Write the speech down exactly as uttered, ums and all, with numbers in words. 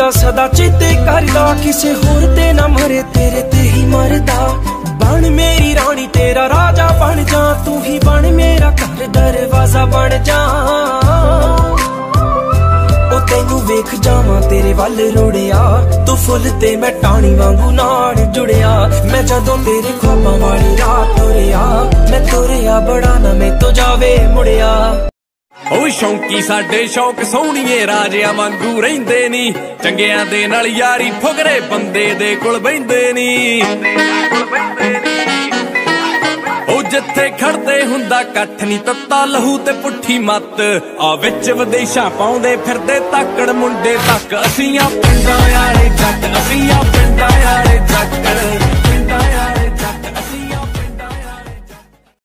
तेरा सदा चेते करदा, किसे होर ते ना मरे तेरे ते ही मरदा। बन मेरी रानी तेरा राजा बन जा, तू ही बन मेरा घर दरवाजा बन जा। ओ तेनू वेख जावां तेरे वल रुड़िया, तू फुल ते मैं टाणी वांगू नाल जुड़िया। मैं जदों तेरे ख्वाबां वाली रात तुरिया, मैं तुरिया बड़ा ना मैं तो जावे मुड़िया। ओ शौंकी साडे शौक सोहणीए राजिया वांगू रहिंदे नी, चंगियां दे नाल यारी फुगरे बंदे दे कोल बहिंदे नी। ओ जिथे खड़दे हुंदा कट्ठ नी तत्ता लहू ते पुट्ठी मत, आ विच विदेशां पाउंदे फिरदे ताकड़ मुंडे तक। असीं आ पिंडां आले जट, असीं आ पिंडां आले जट।